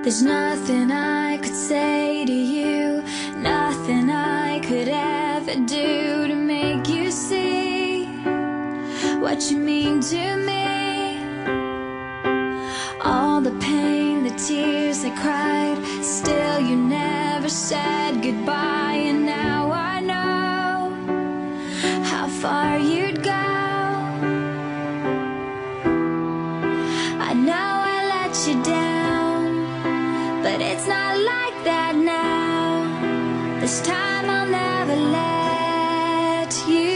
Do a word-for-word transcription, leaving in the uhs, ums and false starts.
There's nothing I could say to you, nothing I could ever do to make you see what you mean to me. All the pain, the tears I cried, still you never said goodbye. And now I know how far you'd go. I know I let you down, but it's not like that now. This time I'll never let you